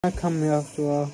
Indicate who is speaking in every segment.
Speaker 1: Not coming after all.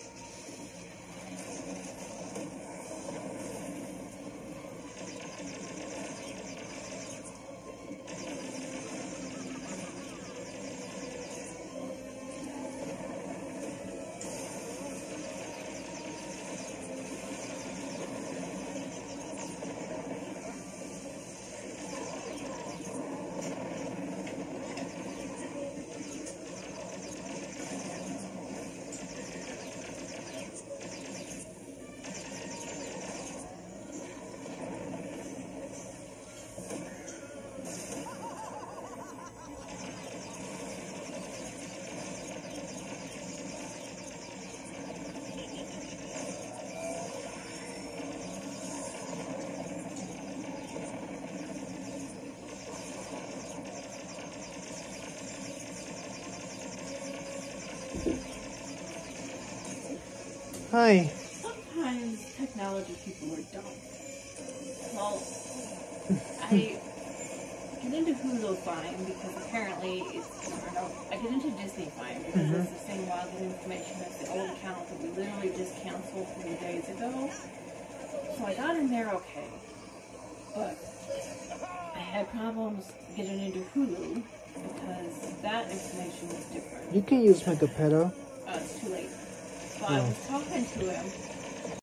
Speaker 1: Hi.
Speaker 2: Sometimes technology people are dumb. Well, I get into Hulu fine because apparently it's, or no, I get into Disney fine because it's the same login information as the old account that we literally just canceled 3 days ago. So I got in there okay. But I had problems getting into Hulu because that information was different.
Speaker 1: You can use Megapedo.
Speaker 2: It's too late. So I was talking to him.